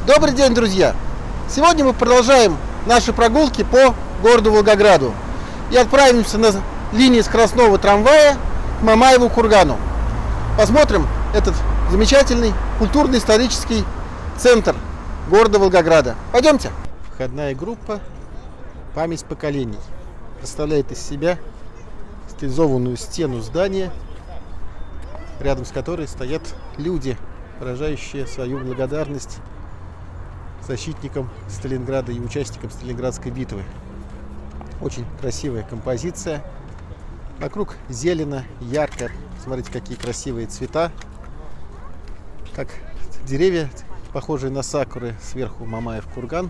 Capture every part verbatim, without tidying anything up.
Добрый день, друзья! Сегодня мы продолжаем наши прогулки по городу Волгограду и отправимся на линии скоростного трамвая к Мамаеву кургану. Посмотрим этот замечательный культурно-исторический центр города Волгограда. Пойдемте! Входная группа «Память поколений» представляет из себя стилизованную стену здания, рядом с которой стоят люди, выражающие свою благодарность защитникам Сталинграда и участникам Сталинградской битвы. Очень красивая композиция. Вокруг зелено, ярко. Смотрите, какие красивые цвета. Как деревья, похожие на сакуры, сверху Мамаев курган.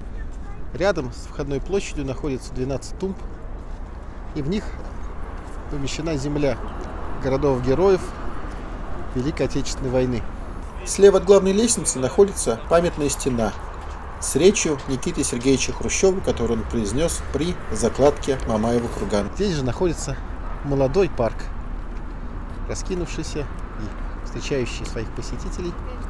Рядом с входной площадью находится двенадцать тумб, и в них помещена земля городов-героев Великой Отечественной войны. Слева от главной лестницы находится памятная стена с речью Никиты Сергеевича Хрущева, которую он произнес при закладке Мамаева кургана. Здесь же находится молодой парк, раскинувшийся и встречающий своих посетителей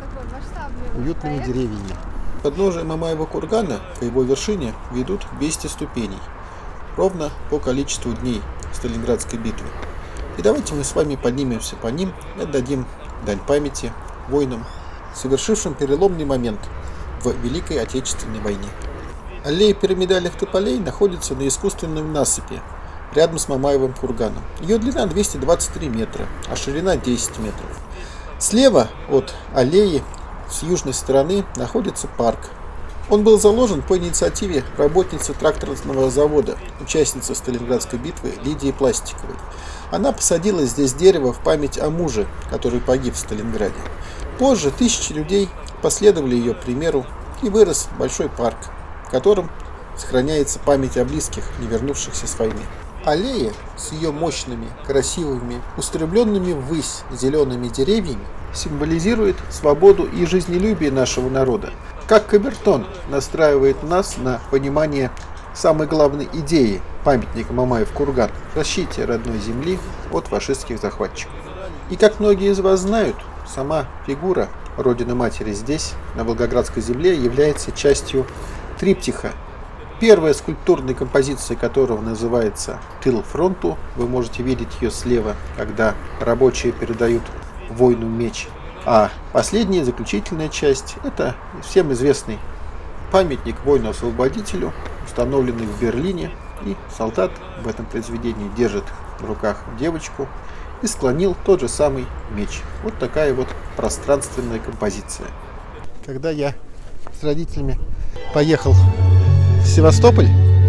уютными деревьями. Подножие Мамаева кургана по его вершине ведут двести ступеней, ровно по количеству дней Сталинградской битвы. И давайте мы с вами поднимемся по ним и отдадим дань памяти воинам, совершившим переломный момент в Великой Отечественной войне. Аллея пирамидальных тополей находится на искусственном насыпи, рядом с Мамаевым курганом. Ее длина двести двадцать три метра, а ширина десять метров. Слева от аллеи с южной стороны находится парк. Он был заложен по инициативе работницы тракторного завода, участницы Сталинградской битвы Лидии Пластиковой. Она посадила здесь дерево в память о муже, который погиб в Сталинграде. Позже тысячи людей последовали ее примеру, и вырос большой парк, в котором сохраняется память о близких, не вернувшихся с войны. Аллея с ее мощными, красивыми, устремленными ввысь зелеными деревьями символизирует свободу и жизнелюбие нашего народа. Как камертон настраивает нас на понимание самой главной идеи памятника Мамаев курган – защите родной земли от фашистских захватчиков. И как многие из вас знают, сама фигура Родины Матери здесь, на Волгоградской земле, является частью триптиха, первая скульптурная композиция которого называется «Тыл фронту». Вы можете видеть ее слева, когда рабочие передают воину меч. А последняя, заключительная часть – это всем известный памятник воину-освободителю, установленный в Берлине. И солдат в этом произведении держит в руках девочку и склонил тот же самый меч. Вот такая вот пространственная композиция. Когда я с родителями поехал в Севастополь,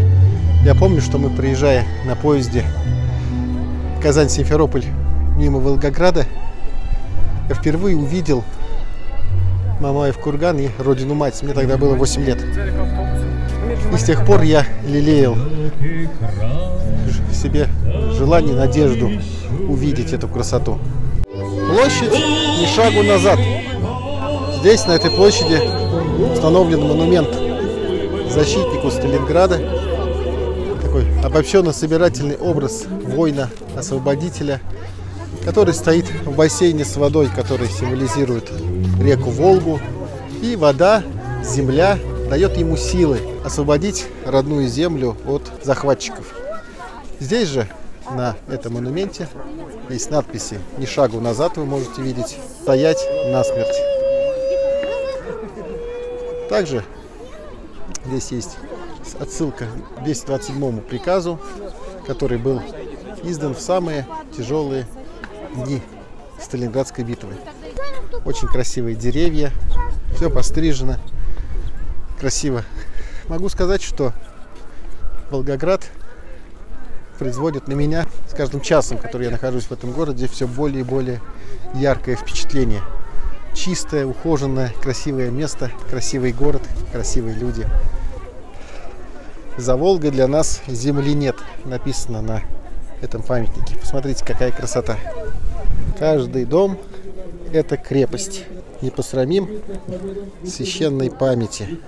я помню, что мы, приезжая на поезде Казань-Симферополь мимо Волгограда, я впервые увидел Мамаев курган и Родину Мать. Мне тогда было восемь лет. И с тех пор я лелеял в себе желание, надежду увидеть эту красоту. Площадь ни шагу назад. Здесь, на этой площади, установлен монумент защитнику Сталинграда. Такой обобщенно-собирательный образ воина-освободителя, который стоит в бассейне с водой, который символизирует реку Волгу. И вода, земля дает ему силы освободить родную землю от захватчиков. Здесь же, на этом монументе, есть надписи «Ни шагу назад», вы можете видеть, «Стоять насмерть». Также здесь есть отсылка к двести двадцать седьмому приказу, который был издан в самые тяжелые дни Сталинградской битвы. Очень красивые деревья, все пострижено, красиво. Могу сказать, что Волгоград производит на меня с каждым часом, который я нахожусь в этом городе, все более и более яркое впечатление. Чистое, ухоженное, красивое место, красивый город, красивые люди. За Волгой для нас земли нет, написано на этом памятнике. Посмотрите, какая красота. Каждый дом – это крепость. Не посрамим священной памяти.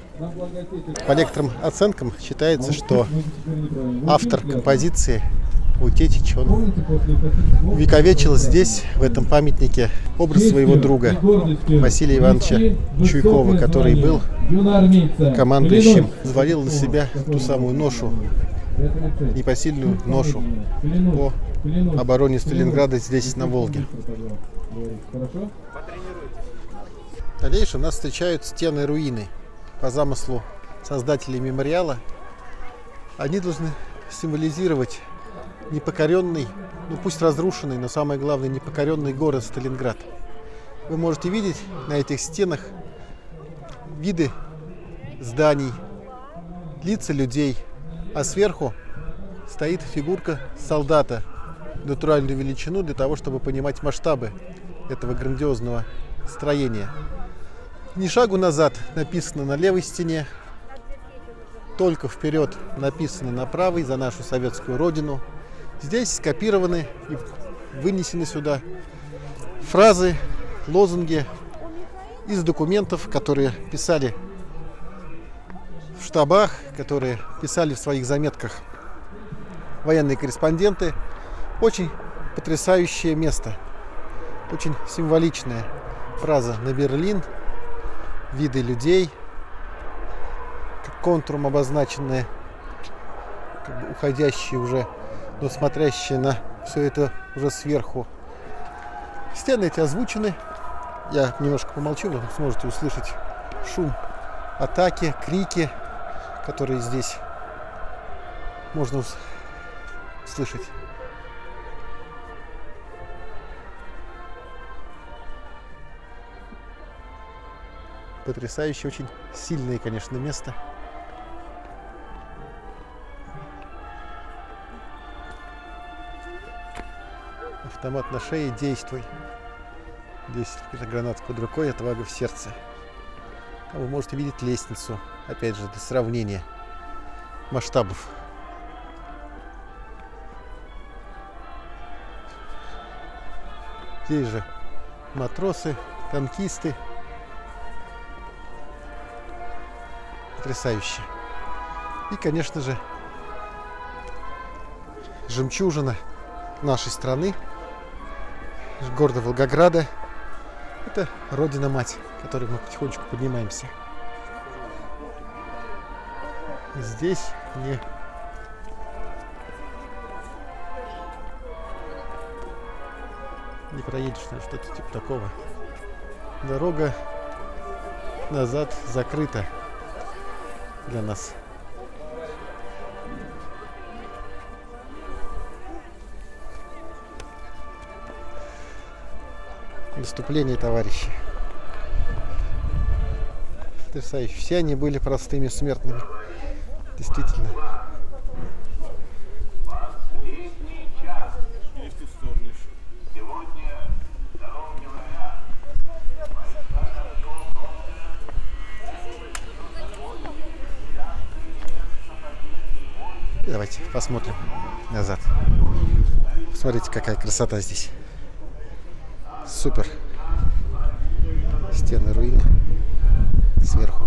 По некоторым оценкам считается, что автор композиции Утетич, он увековечил здесь, в этом памятнике, образ своего друга Василия Ивановича Чуйкова, который был командующим, взвалил на себя ту самую ношу, непосильную ношу по обороне Сталинграда здесь, на Волге. Дальше нас встречают стены руины. По замыслу создателей мемориала, они должны символизировать непокоренный, ну пусть разрушенный, но самое главное, непокоренный город Сталинград. Вы можете видеть на этих стенах виды зданий, лица людей, а сверху стоит фигурка солдата, натуральную величину, для того, чтобы понимать масштабы этого грандиозного строения. Ни шагу назад написано на левой стене, только вперед написано на правой, за нашу советскую родину. Здесь скопированы и вынесены сюда фразы, лозунги из документов, которые писали в штабах, которые писали в своих заметках военные корреспонденты. Очень потрясающее место, очень символичная фраза на Берлин, виды людей, как контуром обозначенные, как бы уходящие уже, но смотрящие на все это уже сверху. Стены эти озвучены. Я немножко помолчу, вы сможете услышать шум атаки, крики, которые здесь можно услышать. Потрясающее, очень сильное, конечно, место. Автомат на шее, действуй. десять гранат под рукой, отвага в сердце. А вы можете видеть лестницу, опять же, для сравнения масштабов. Здесь же матросы, танкисты. Потрясающе. И, конечно же, жемчужина нашей страны, города Волгограда. Это Родина-Мать, к которой мы потихонечку поднимаемся. Здесь не не проедешь, что-то типа такого. Дорога назад закрыта для нас. Наступление, товарищи. Потрясающе. Все они были простыми смертными. Действительно. Давайте посмотрим назад. Смотрите, какая красота здесь. Супер. Стены руины сверху.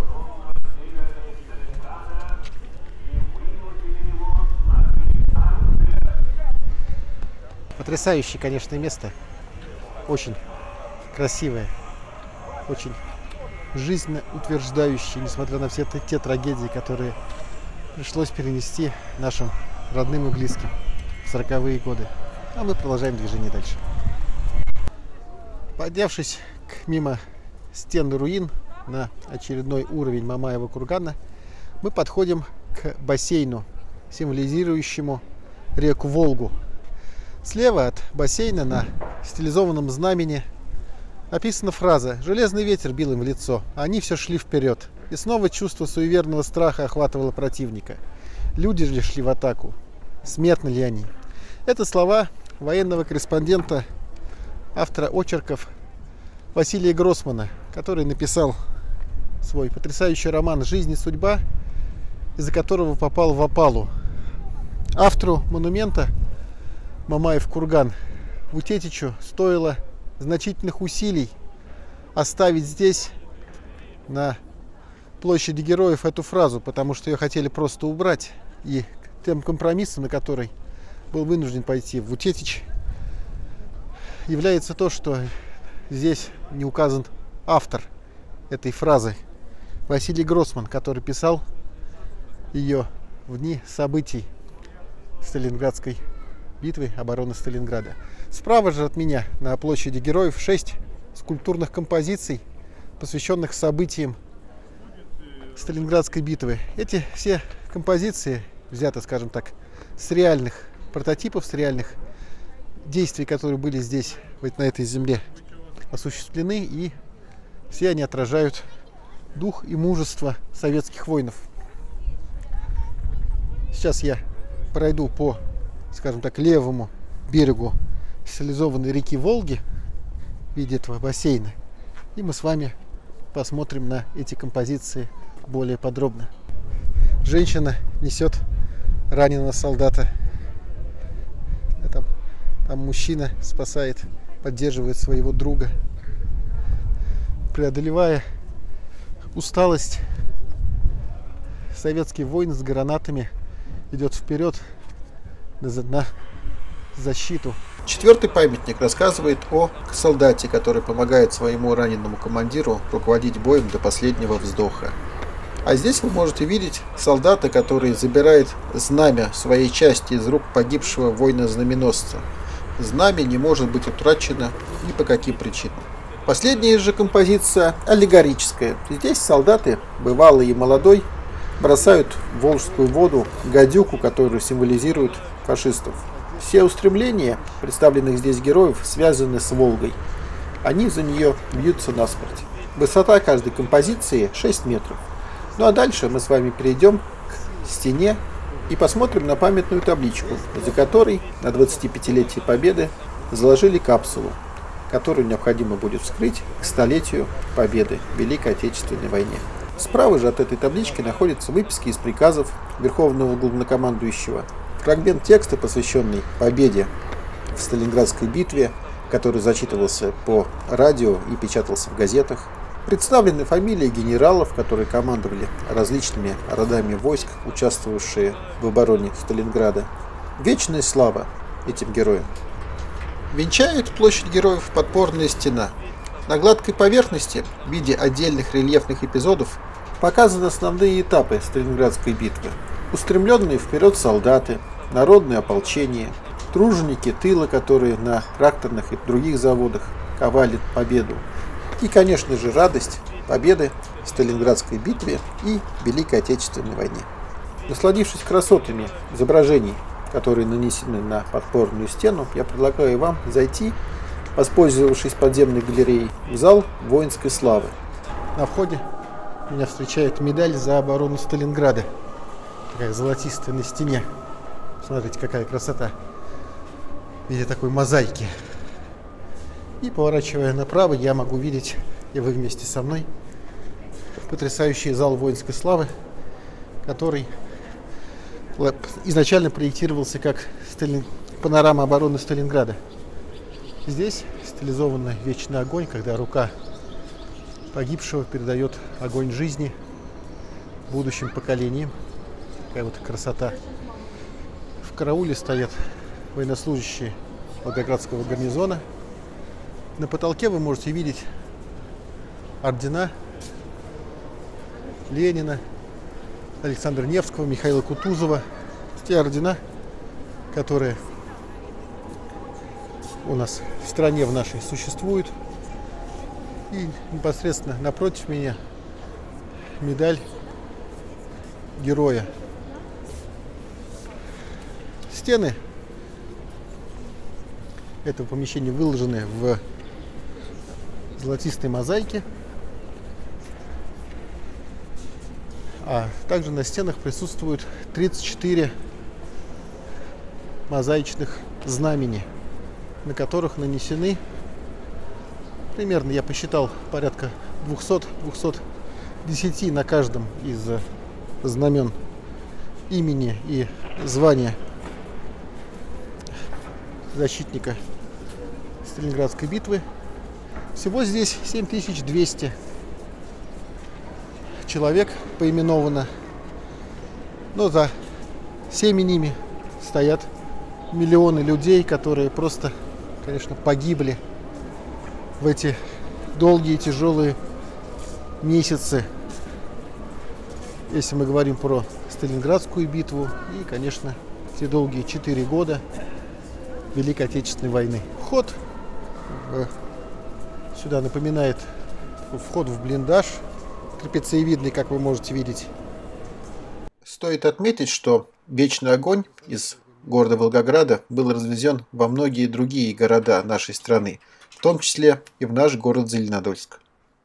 Потрясающее, конечно, место. Очень красивое. Очень жизненно утверждающее, несмотря на все те трагедии, которые пришлось перенести нашим родным и близким в сороковые годы. А мы продолжаем движение дальше. Поднявшись к, мимо стен руин на очередной уровень Мамаева кургана, мы подходим к бассейну, символизирующему реку Волгу. Слева от бассейна на стилизованном знамени написана фраза «Железный ветер бил им в лицо, а они все шли вперед». И снова чувство суеверного страха охватывало противника. Люди же шли в атаку. Смертны ли они? Это слова военного корреспондента, автора очерков Василия Гроссмана, который написал свой потрясающий роман «Жизнь и судьба», из-за которого попал в опалу. Автору монумента Мамаев курган Утетичу стоило значительных усилий оставить здесь, на площади Героев, эту фразу, потому что ее хотели просто убрать. И тем компромиссом, на который был вынужден пойти в Утетич, является то, что здесь не указан автор этой фразы. Василий Гроссман, который писал ее в дни событий Сталинградской битвы, обороны Сталинграда. Справа же от меня на площади Героев шесть скульптурных композиций, посвященных событиям Сталинградской битвы. Эти все композиции взяты, скажем так, с реальных прототипов, с реальных действий, которые были здесь, на этой земле, осуществлены, и все они отражают дух и мужество советских воинов. Сейчас я пройду по, скажем так, левому берегу стилизованной реки Волги в виде этого бассейна, и мы с вами посмотрим на эти композиции более подробно. Женщина несет раненого солдата. Там, там мужчина спасает, поддерживает своего друга. Преодолевая усталость, советский воин с гранатами идет вперед на, на защиту. Четвертый памятник рассказывает о солдате, который помогает своему раненому командиру руководить боем до последнего вздоха. А здесь вы можете видеть солдата, который забирает знамя своей части из рук погибшего воина-знаменосца. Знамя не может быть утрачено ни по каким причинам. Последняя же композиция аллегорическая. Здесь солдаты, бывалый и молодой, бросают в Волжскую воду гадюку, которую символизирует фашистов. Все устремления представленных здесь героев связаны с Волгой. Они за нее бьются насмерть. Высота каждой композиции шесть метров. Ну а дальше мы с вами перейдем к стене и посмотрим на памятную табличку, за которой на двадцатипятилетие Победы заложили капсулу, которую необходимо будет вскрыть к столетию Победы в Великой Отечественной войне. Справа же от этой таблички находятся выписки из приказов Верховного Главнокомандующего, фрагмент текста, посвященный победе в Сталинградской битве, который зачитывался по радио и печатался в газетах. Представлены фамилии генералов, которые командовали различными родами войск, участвовавшие в обороне Сталинграда. Вечная слава этим героям. Венчает площадь героев подпорная стена. На гладкой поверхности в виде отдельных рельефных эпизодов показаны основные этапы Сталинградской битвы. Устремленные вперед солдаты, народное ополчение, труженики тыла, которые на тракторных и других заводах ковали победу. И, конечно же, радость победы в Сталинградской битве и Великой Отечественной войне. Насладившись красотами изображений, которые нанесены на подпорную стену, я предлагаю вам зайти, воспользовавшись подземной галереей, в зал воинской славы. На входе меня встречает медаль за оборону Сталинграда. Такая золотистая на стене. Смотрите, какая красота. В виде такой мозаики. И поворачивая направо, я могу видеть, и вы вместе со мной, потрясающий зал воинской славы, который изначально проектировался как Сталин... панорама обороны Сталинграда. Здесь стилизованный вечный огонь, когда рука погибшего передает огонь жизни будущим поколениям. Такая вот красота. В карауле стоят военнослужащие Волгоградского гарнизона. На потолке вы можете видеть ордена Ленина, Александра Невского, Михаила Кутузова. Те ордена, которые у нас в стране в нашей существуют. И непосредственно напротив меня медаль героя. Стены этого помещения выложены в золотистой мозаике, а также на стенах присутствуют тридцать четыре мозаичных знамени, на которых нанесены примерно, я посчитал, порядка двухсот-двухсот десяти на каждом из знамен имени и звания защитника Сталинградской битвы. Всего здесь семь тысяч двести человек поименовано, но за всеми ними стоят миллионы людей, которые просто, конечно, погибли в эти долгие тяжелые месяцы, если мы говорим про Сталинградскую битву и, конечно, те долгие четыре года Великой Отечественной войны. Вход э, сюда напоминает вход в блиндаж, трапециевидный, как вы можете видеть. Стоит отметить, что вечный огонь из города Волгограда был развезен во многие другие города нашей страны, в том числе и в наш город Зеленодольск.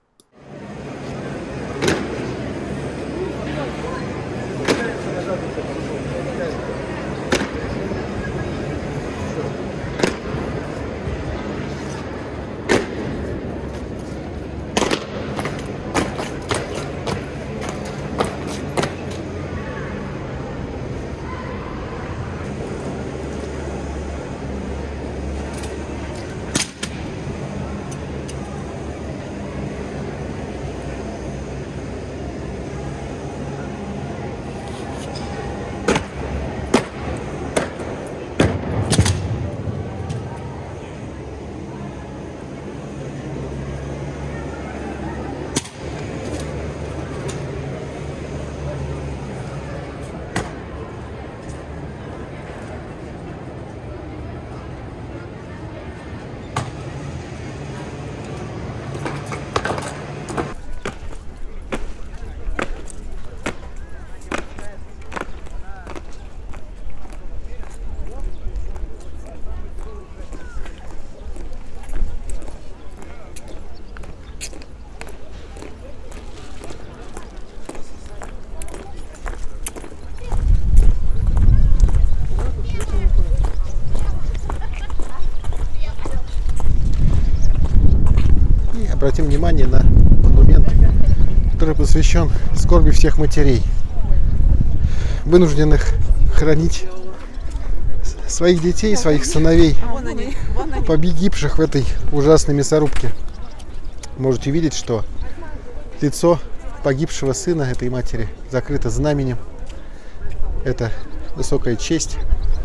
Обратим внимание на монумент, который посвящен скорби всех матерей, вынужденных хранить своих детей, своих сыновей, погибших в этой ужасной мясорубке. Можете видеть, что лицо погибшего сына этой матери закрыто знаменем. Это высокая честь.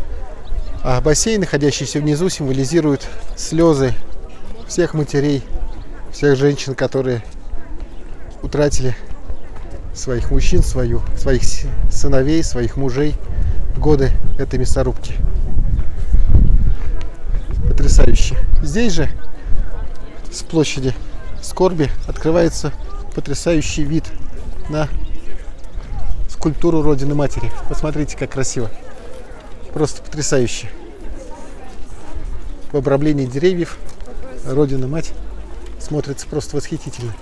А бассейн, находящийся внизу, символизирует слезы всех матерей, всех женщин, которые утратили своих мужчин, свою, своих сыновей, своих мужей в годы этой мясорубки. Потрясающе. Здесь же, с площади скорби, открывается потрясающий вид на скульптуру Родины Матери. Посмотрите, как красиво. Просто потрясающе. В обрамлении деревьев Родина Мать смотрится просто восхитительно.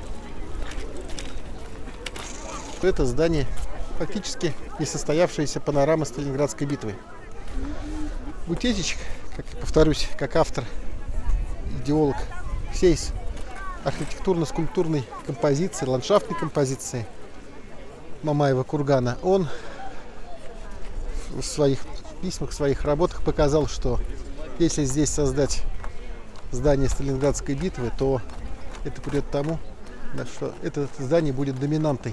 Это здание фактически несостоявшаяся панорама Сталинградской битвы. Бутетич, как повторюсь, как автор, идеолог всей архитектурно-скульптурной композиции, ландшафтной композиции Мамаева кургана, он в своих письмах, в своих работах показал, что если здесь создать здание Сталинградской битвы, то это придет к тому, что это здание будет доминантой.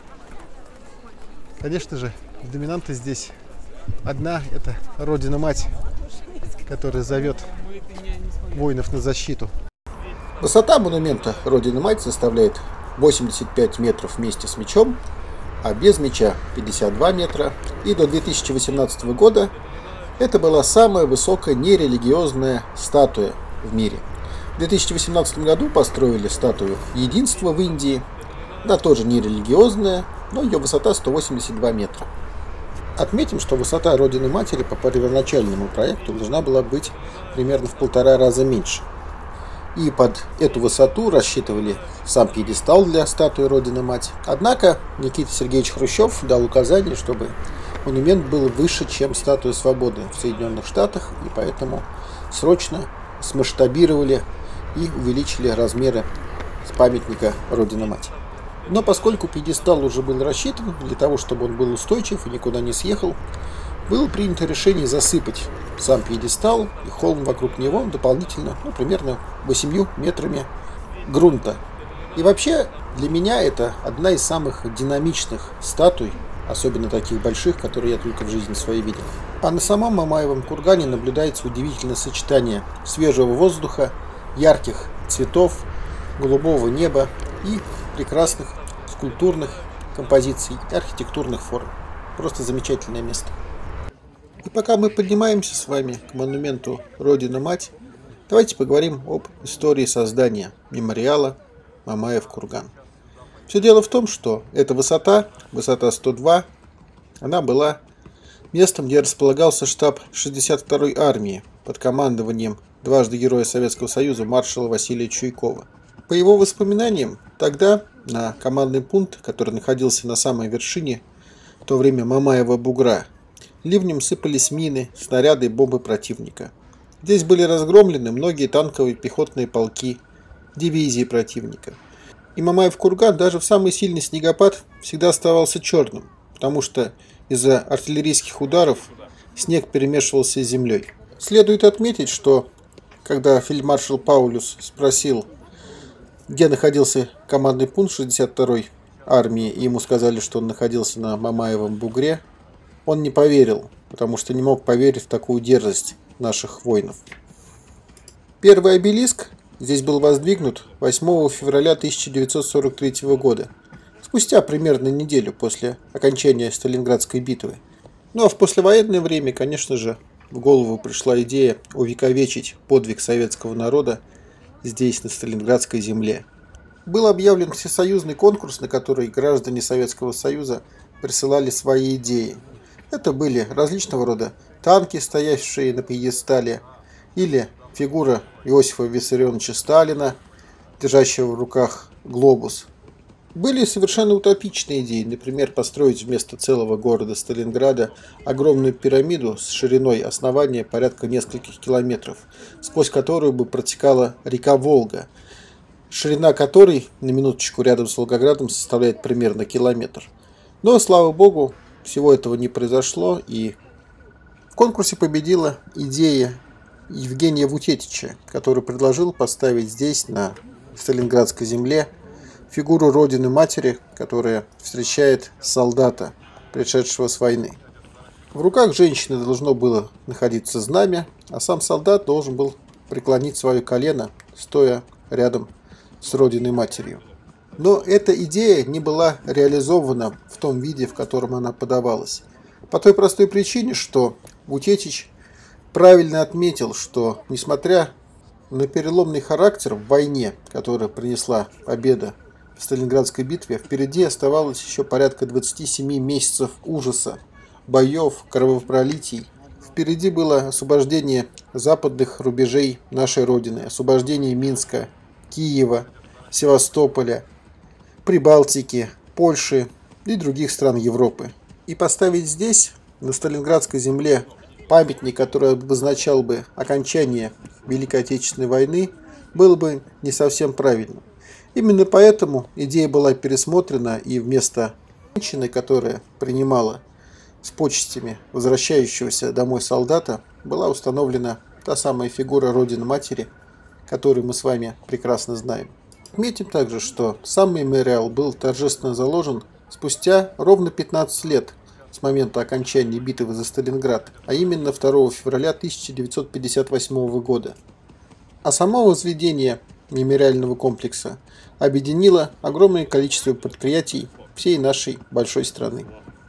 Конечно же, доминанта здесь одна – это Родина-Мать, которая зовет воинов на защиту. Высота монумента Родина-Мать составляет восемьдесят пять метров вместе с мечом, а без меча пятьдесят два метра. И до две тысячи восемнадцатого года это была самая высокая нерелигиозная статуя в мире. В две тысячи восемнадцатом году построили статую Единства в Индии. Она тоже нерелигиозная, но ее высота сто восемьдесят два метра. Отметим, что высота Родины Матери по первоначальному проекту должна была быть примерно в полтора раза меньше. И под эту высоту рассчитывали сам пьедестал для статуи Родины Мать. Однако Никита Сергеевич Хрущев дал указание, чтобы монумент был выше, чем статуя Свободы в Соединенных Штатах, и поэтому срочно смасштабировали и увеличили размеры памятника Родина Мать. Но поскольку пьедестал уже был рассчитан для того, чтобы он был устойчив и никуда не съехал, было принято решение засыпать сам пьедестал и холм вокруг него дополнительно, ну, примерно восемью метрами грунта. И вообще для меня это одна из самых динамичных статуй особенно таких больших, которые я только в жизни своей видел. А на самом Мамаевом кургане наблюдается удивительное сочетание свежего воздуха, ярких цветов, голубого неба и прекрасных скульптурных композиций и архитектурных форм. Просто замечательное место. И пока мы поднимаемся с вами к монументу Родина-Мать, давайте поговорим об истории создания мемориала Мамаев курган. Все дело в том, что эта высота, высота сто два, она была местом, где располагался штаб шестьдесят второй армии под командованием дважды Героя Советского Союза маршала Василия Чуйкова. По его воспоминаниям, тогда на командный пункт, который находился на самой вершине, в то время Мамаева бугра, ливнем сыпались мины, снаряды и бомбы противника. Здесь были разгромлены многие танковые пехотные полки, дивизии противника. И Мамаев курган даже в самый сильный снегопад всегда оставался черным, потому что из-за артиллерийских ударов снег перемешивался с землей. Следует отметить, что когда фельдмаршал Паулюс спросил, где находился командный пункт шестьдесят второй армии, и ему сказали, что он находился на Мамаевом бугре, он не поверил, потому что не мог поверить в такую дерзость наших воинов. Первый обелиск здесь был воздвигнут восьмого февраля тысяча девятьсот сорок третьего года, спустя примерно неделю после окончания Сталинградской битвы. Ну а в послевоенное время, конечно же, в голову пришла идея увековечить подвиг советского народа здесь, на Сталинградской земле. Был объявлен всесоюзный конкурс, на который граждане Советского Союза присылали свои идеи. Это были различного рода танки, стоящие на пьедестале, или фигура Иосифа Виссарионовича Сталина, держащего в руках глобус. Были совершенно утопичные идеи, например, построить вместо целого города Сталинграда огромную пирамиду с шириной основания порядка нескольких километров, сквозь которую бы протекала река Волга, ширина которой, на минуточку, рядом с Волгоградом составляет примерно километр. Но, слава богу, всего этого не произошло, и в конкурсе победила идея Евгения Вутетича, который предложил поставить здесь, на Сталинградской земле, фигуру Родины-Матери, которая встречает солдата, пришедшего с войны. В руках женщины должно было находиться знамя, а сам солдат должен был преклонить свое колено, стоя рядом с Родиной-Матерью. Но эта идея не была реализована в том виде, в котором она подавалась. По той простой причине, что Вутетич правильно отметил, что, несмотря на переломный характер в войне, которая принесла победа в Сталинградской битве, впереди оставалось еще порядка двадцати семи месяцев ужаса, боев, кровопролитий. Впереди было освобождение западных рубежей нашей Родины, освобождение Минска, Киева, Севастополя, Прибалтики, Польши и других стран Европы. И поставить здесь, на Сталинградской земле, памятник, который обозначал бы окончание Великой Отечественной войны, было бы не совсем правильно. Именно поэтому идея была пересмотрена, и вместо женщины, которая принимала с почестями возвращающегося домой солдата, была установлена та самая фигура Родины-Матери, которую мы с вами прекрасно знаем. Отметим также, что сам мемориал был торжественно заложен спустя ровно пятнадцать лет с момента окончания битвы за Сталинград, а именно второго февраля тысяча девятьсот пятьдесят восьмого года. А само возведение мемориального комплекса объединило огромное количество предприятий всей нашей большой страны.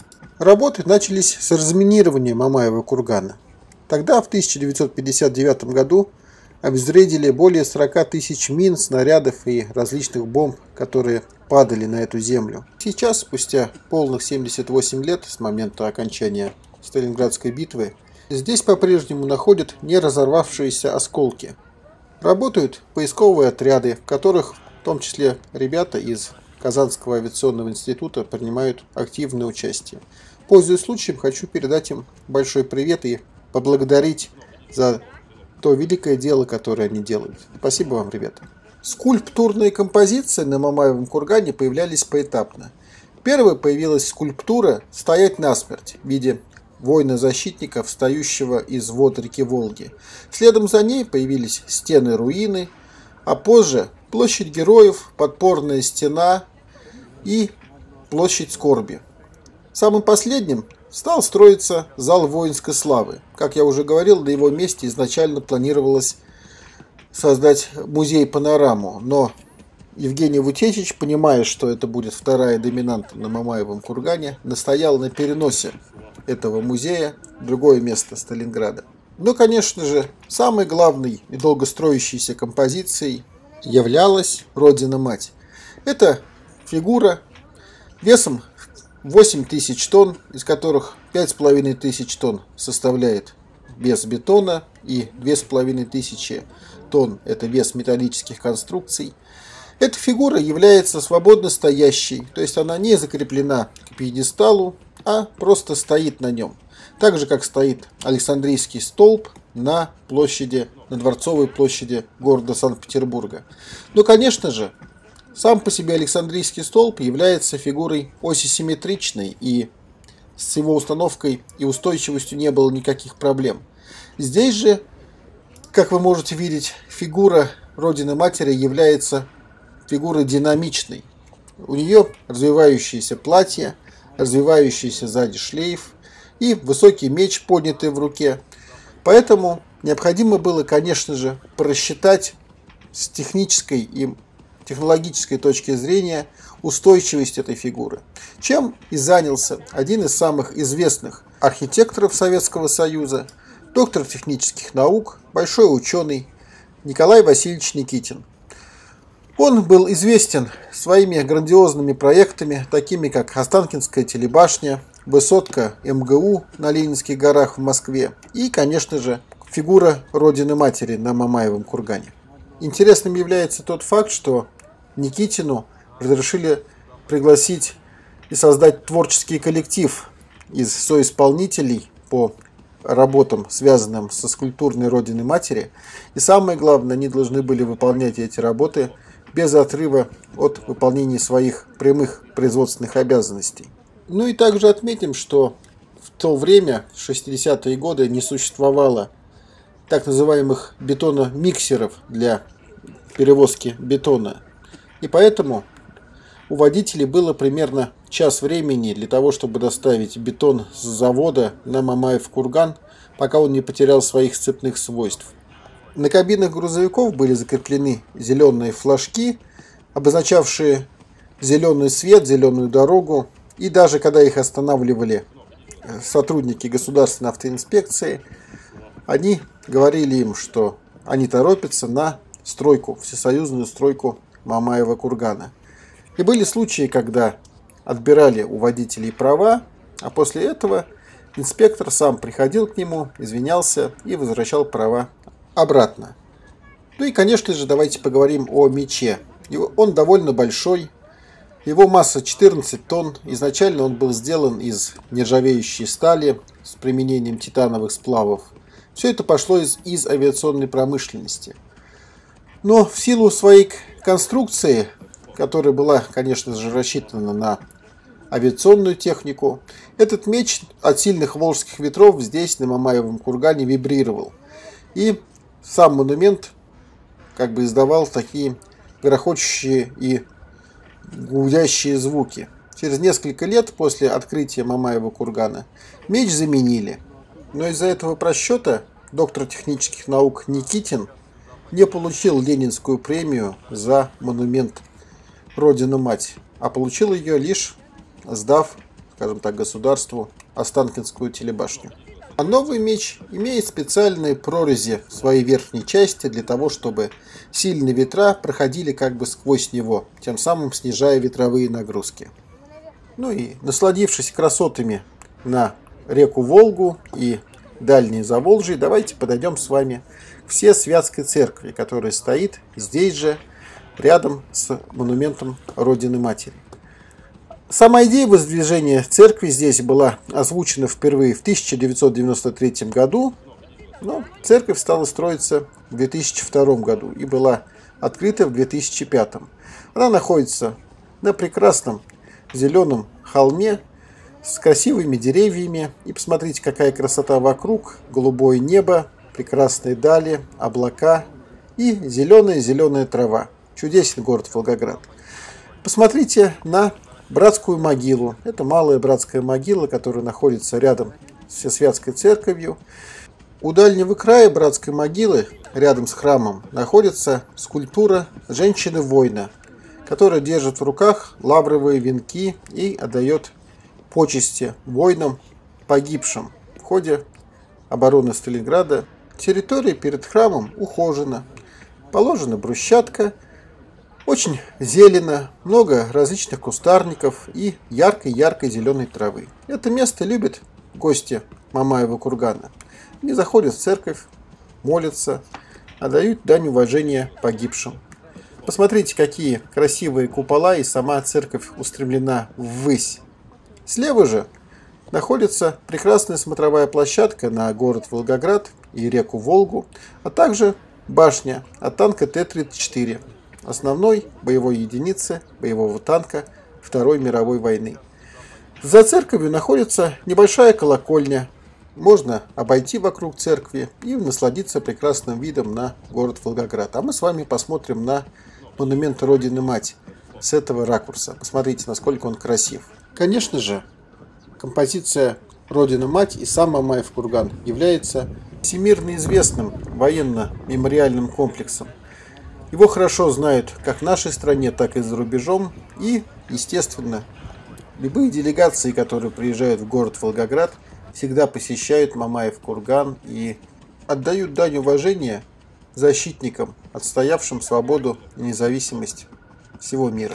Работы начались с разминирования Мамаева кургана. Тогда, в тысяча девятьсот пятьдесят девятом году, обезвредили более сорока тысяч мин, снарядов и различных бомб, которые падали на эту землю. Сейчас, спустя полных семьдесят восемь лет с момента окончания Сталинградской битвы, здесь по-прежнему находят не разорвавшиеся осколки. Работают поисковые отряды, в которых в том числе ребята из Казанского авиационного института принимают активное участие. Пользуясь случаем, хочу передать им большой привет и поблагодарить за то великое дело, которое они делают. Спасибо вам, ребята. Скульптурные композиции на Мамаевом кургане появлялись поэтапно. Первой появилась скульптура «Стоять насмерть» в виде воина-защитника, встающего из вод реки Волги. Следом за ней появились стены руины, а позже площадь героев, подпорная стена и площадь скорби. Самым последним стал строиться зал воинской славы. Как я уже говорил, на его месте изначально планировалось создать музей-панораму, но Евгений Вутечич, понимая, что это будет вторая доминанта на Мамаевом кургане, настоял на переносе этого музея в другое место Сталинграда. Но, конечно же, самой главной и долгостроящейся композицией являлась Родина-Мать. Это фигура весом восемь тысяч тонн, из которых пять с половиной тысяч тонн составляет вес бетона и две с половиной тысячи тонн – это вес металлических конструкций. Эта фигура является свободно стоящей, то есть она не закреплена к пьедесталу, а просто стоит на нем. Так же, как стоит Александрийский столб на площади, на Дворцовой площади города Санкт-Петербурга. Но, конечно же, сам по себе Александрийский столб является фигурой осисимметричной, и с его установкой и устойчивостью не было никаких проблем. Здесь же, как вы можете видеть, фигура Родины-Матери является фигурой динамичной. У нее развивающееся платье, развивающийся сзади шлейф и высокий меч, поднятый в руке. Поэтому необходимо было, конечно же, просчитать с технической и технологической точки зрения устойчивость этой фигуры, чем и занялся один из самых известных архитекторов Советского Союза, доктор технических наук, большой ученый Николай Васильевич Никитин. Он был известен своими грандиозными проектами, такими как Останкинская телебашня, высотка эм гэ у на Ленинских горах в Москве и, конечно же, фигура Родины-Матери на Мамаевом кургане. Интересным является тот факт, что Никитину разрешили пригласить и создать творческий коллектив из соисполнителей по работам, связанным со скульптурной Родиной-Матери. И самое главное, они должны были выполнять эти работы без отрыва от выполнения своих прямых производственных обязанностей. Ну и также отметим, что в то время, в шестидесятые годы, не существовало так называемых бетономиксеров для перевозки бетона. И поэтому у водителей было примерно час времени для того, чтобы доставить бетон с завода на Мамаев курган, пока он не потерял своих сцепных свойств. На кабинах грузовиков были закреплены зеленые флажки, обозначавшие зеленый свет, зеленую дорогу. И даже когда их останавливали сотрудники государственной автоинспекции, они говорили им, что они торопятся на стройку, всесоюзную стройку Мамаева кургана. И были случаи, когда отбирали у водителей права, а после этого инспектор сам приходил к нему, извинялся и возвращал права обратно. Ну и, конечно же, давайте поговорим о мече. Он довольно большой, его масса четырнадцать тонн. Изначально он был сделан из нержавеющей стали с применением титановых сплавов. Все это пошло из, из авиационной промышленности. Но в силу своей конструкции, которая была, конечно же, рассчитана на авиационную технику, этот меч от сильных волжских ветров здесь, на Мамаевом кургане, вибрировал. И сам монумент как бы издавал такие грохочущие и гудящие звуки. Через несколько лет после открытия Мамаева кургана меч заменили. Но из-за этого просчета доктор технических наук Никитин не получил Ленинскую премию за монумент Родина-Мать, а получил ее лишь сдав, скажем так, государству Останкинскую телебашню. А новый меч имеет специальные прорези в своей верхней части для того, чтобы сильные ветра проходили как бы сквозь него, тем самым снижая ветровые нагрузки. Ну и насладившись красотами на реку Волгу и дальние Заволжье, давайте подойдем с вами к Всесвятской церкви, которая стоит здесь же, рядом с монументом Родины-Матери. Сама идея воздвижения церкви здесь была озвучена впервые в тысяча девятьсот девяносто третьем году, но церковь стала строиться в две тысячи втором году и была открыта в две тысячи пятом. Она находится на прекрасном зеленом холме с красивыми деревьями. И посмотрите, какая красота вокруг. Голубое небо, прекрасные дали, облака и зеленая-зеленая трава. Чудесен город Волгоград. Посмотрите на братскую могилу. Это малая братская могила, которая находится рядом с Всесвятской церковью. У дальнего края братской могилы, рядом с храмом, находится скульптура женщины-воина, которая держит в руках лавровые венки и отдает почести воинам, погибшим в ходе обороны Сталинграда. Территория перед храмом ухожена, положена брусчатка, очень зелено, много различных кустарников и яркой-яркой зеленой травы. Это место любят гости Мамаева кургана. Они заходят в церковь, молятся, отдают дань уважения погибшим. Посмотрите, какие красивые купола, и сама церковь устремлена ввысь. Слева же находится прекрасная смотровая площадка на город Волгоград и реку Волгу, а также башня от танка Т тридцать четыре, основной боевой единицы боевого танка Второй мировой войны. За церковью находится небольшая колокольня. Можно обойти вокруг церкви и насладиться прекрасным видом на город Волгоград. А мы с вами посмотрим на монумент Родины-Мать с этого ракурса. Посмотрите, насколько он красив. Конечно же, композиция Родина-Мать и сам Мамаев курган является всемирно известным военно-мемориальным комплексом. Его хорошо знают как в нашей стране, так и за рубежом. И, естественно, любые делегации, которые приезжают в город Волгоград, всегда посещают Мамаев курган и отдают дань уважения защитникам, отстоявшим свободу и независимость всего мира.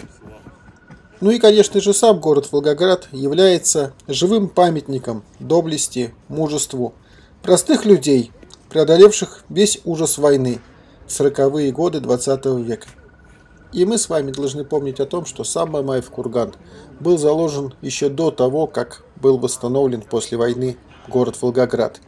Ну и, конечно же, сам город Волгоград является живым памятником доблести, мужеству простых людей, преодолевших весь ужас войны в сороковые годы двадцатого века. И мы с вами должны помнить о том, что сам Мамаев курган был заложен еще до того, как был восстановлен после войны город Волгоград.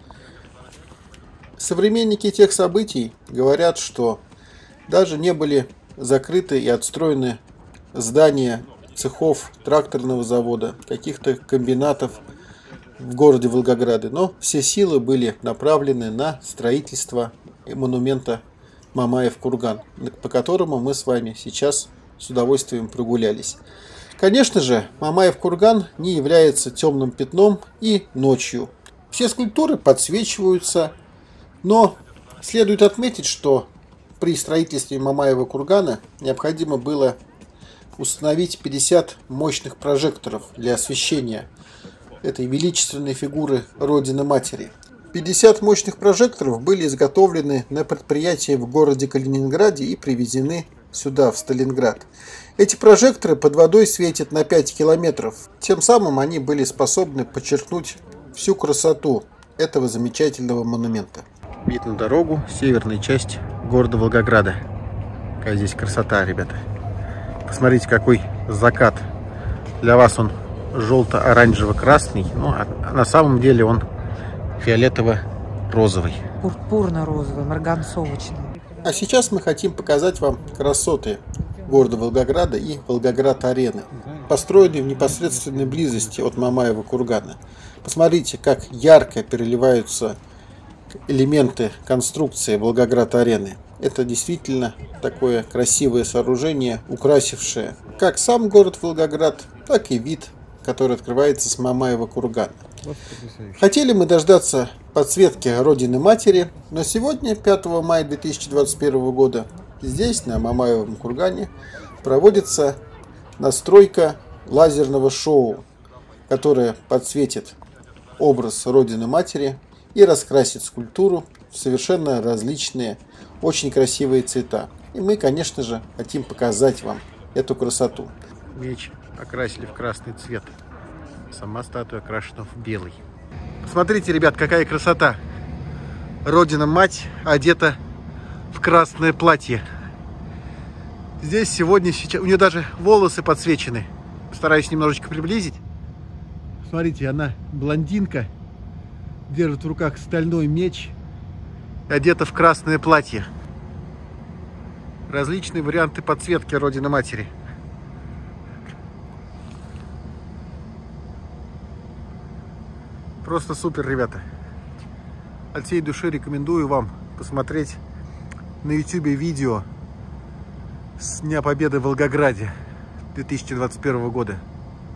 Современники тех событий говорят, что даже не были закрыты и отстроены здания цехов тракторного завода, каких-то комбинатов в городе Волгограде, но все силы были направлены на строительство монумента Мамаев курган, по которому мы с вами сейчас с удовольствием прогулялись. Конечно же, Мамаев курган не является темным пятном и ночью. Все скульптуры подсвечиваются, но следует отметить, что при строительстве Мамаева кургана необходимо было установить пятьдесят мощных прожекторов для освещения этой величественной фигуры Родины-Матери. пятьдесят мощных прожекторов были изготовлены на предприятии в городе Калининграде и привезены сюда, в Сталинград. Эти прожекторы под водой светят на пять километров. Тем самым они были способны подчеркнуть всю красоту этого замечательного монумента. Вид на дорогу, северная часть города Волгограда. Какая здесь красота, ребята. Посмотрите, какой закат. Для вас он желто-оранжево-красный, ну, а на самом деле он фиолетово-розовый. Пурпурно-розовый, марганцовочный. А сейчас мы хотим показать вам красоты города Волгограда и Волгоград-арены, построенные в непосредственной близости от Мамаева кургана. Посмотрите, как ярко переливаются элементы конструкции Волгоград-арены. Это действительно такое красивое сооружение, украсившее как сам город Волгоград, так и вид, который открывается с Мамаева кургана. Хотели мы дождаться подсветки Родины-Матери, но сегодня, пятого мая две тысячи двадцать первого года, здесь, на Мамаевом кургане, проводится настройка лазерного шоу, которое подсветит образ Родины-Матери и раскрасит скульптуру в совершенно различные, очень красивые цвета. И мы, конечно же, хотим показать вам эту красоту. Меч окрасили в красный цвет. Сама статуя окрашена в белый. Посмотрите, ребят, какая красота. Родина-Мать одета в красное платье. Здесь сегодня, сейчас, у нее даже волосы подсвечены. Постараюсь немножечко приблизить. Смотрите, она блондинка, держит в руках стальной меч, одета в красное платье. Различные варианты подсветки Родины-Матери. Просто супер, ребята. От всей души рекомендую вам посмотреть на ютубе видео с Дня Победы в Волгограде две тысячи двадцать первого года.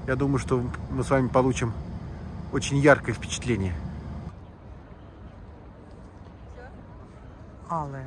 Я думаю, что мы с вами получим очень яркое впечатление. Алая.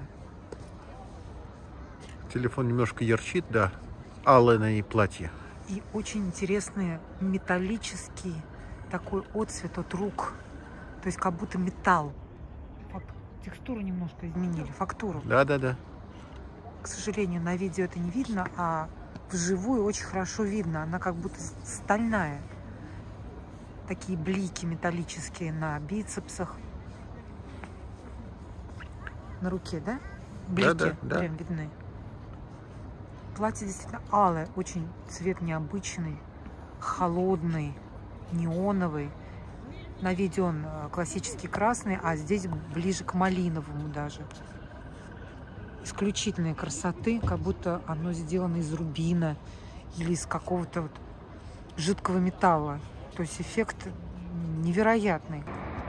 Телефон немножко ярчит, да. Алое на ней платье. И очень интересный металлический такой отцвет от рук. То есть как будто металл. Фак... Текстуру немножко изменили, фактуру. Да, да, да. К сожалению, на видео это не видно, а вживую очень хорошо видно. Она как будто стальная. Такие блики металлические на бицепсах. На руке, да? Блики да, да, да. прям видны. Платье действительно алое, очень цвет необычный, холодный, неоновый. На видео он классический красный, а здесь ближе к малиновому даже. Исключительной красоты, как будто оно сделано из рубина или из какого-то вот жидкого металла. То есть эффект невероятный.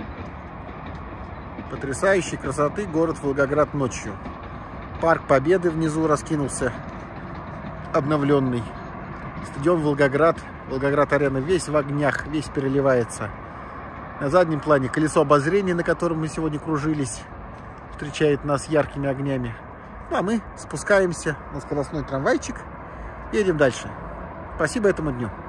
Потрясающей красоты город Волгоград ночью. Парк Победы внизу раскинулся, обновленный. Стадион Волгоград, Волгоград-арена весь в огнях, весь переливается. На заднем плане колесо обозрения, на котором мы сегодня кружились, встречает нас яркими огнями. Ну а мы спускаемся на скоростной трамвайчик, едем дальше. Спасибо этому дню.